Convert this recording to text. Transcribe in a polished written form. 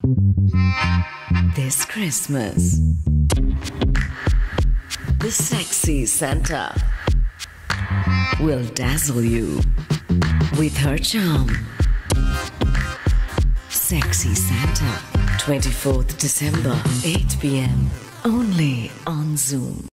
This Christmas, the sexy Santa will dazzle you with her charm. Sexy Santa, 24th December, 8 p.m. only on Zoom.